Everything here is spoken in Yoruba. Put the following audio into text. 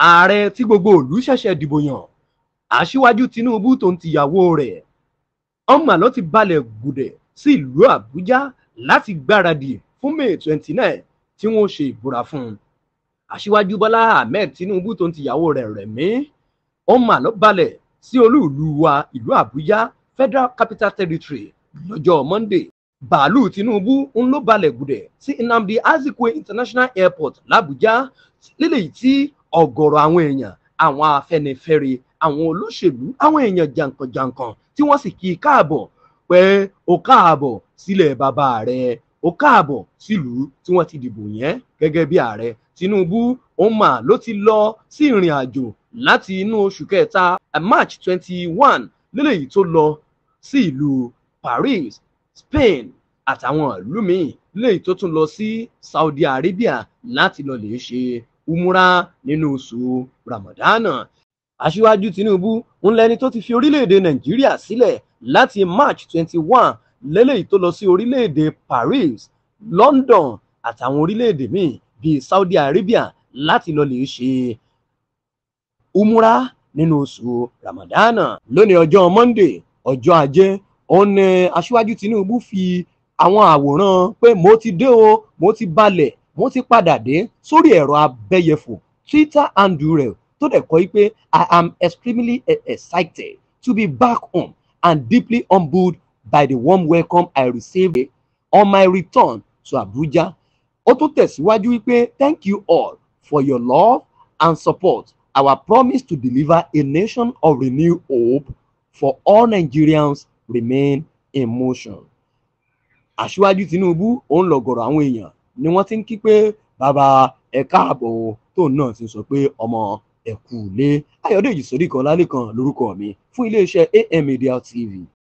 ààrẹ tí gbogbo ìlú ṣẹ̀ṣẹ̀ dìbò yàn Aṣíwájú Tinubu tó ń tìyàwó rẹ̀ ọmọ ló ti balẹ̀ gùdẹ̀ sí ìlú Àbújá láti gbáradì fún May 29 tí wọ́n ṣe ìbúra fún un. Aṣíwájú Bola Ahmed Tinubu tó ń tìyàwó rẹ̀ Remi ọmọ ló balẹ̀ sí olú-ìlú wa ìlú Àbújá Federal Capital Territory lọ́jọ́ Monday. Bàálù Tinubu ń ló balẹ̀ gùdẹ̀ sí Nnamdi Azikiwe International Airport l'Abuja, lílẹ̀ tí ọ̀gọ̀rọ̀ àwọn èèyàn, àwọn afẹ́nifẹ́re, àwọn olóṣèlú, àwọn èèyàn jàǹkànjàǹkàn tí wọ́n sì kí i káàbọ̀ pé ó káàbọ̀ sílẹ̀ bàbá rẹ̀, ó káàbọ̀ sílùú tí wọ́n ti dìbò yẹn gẹ́gẹ́ bí ààrẹ. Tinubu ọmọ ló ti lọ sí ìrìn àjò láti inú oṣù kẹta March 21 lílẹ̀ tó lọ sí ìlú Paris, Spain àtàwọn ìlú míì, lílẹ̀ tó tún lọ sí Saudi Arabia láti lọ lè ṣe umura nínú oṣù Ramadan. Aṣíwájú Tinubu ń lẹni tó ti fi orílẹ̀-èdè Nàìjíríà sílẹ̀ láti March 21 lélẹ́yìí tó lọ sí orílẹ̀-èdè Paris, London àtàwọn orílẹ̀-èdè míì bíi Saudi Arabia láti lọ lè ṣe umura nínú oṣù Ramadan. Lónìí ọjọ́ Monday, ọjọ́ Ajé, òun ni Aṣíwájú Tinubu fi àwọn àwòrán pé mo ti dé o, mo ti balẹ̀, mo ti padà dé sórí ẹ̀rọ abẹ́yẹfò Twitter handle rẹ̀ tó dẹ̀ kọ́ pé I am extremely excited to be back home and deeply humbled by the warm welcome I received on my return to Abuja. Ó tún tẹ̀síwájú wípé thank you all for your love and support. Our promise to deliver a nation of renewed hope for all Nigerians remain in motion. Aṣíwájú Tinubu òun lọ̀gọ̀rọ̀ àwọn èèyàn ni wọ́n ti ń kí pé bàbá ẹ káàbọ̀, tóun náà ti sọ pé ọmọ ẹ kú ilé. Ayọ̀dèjì Sódìkan Lálẹ́kan lórúkọ mi fún iléeṣẹ́ AM Media TV.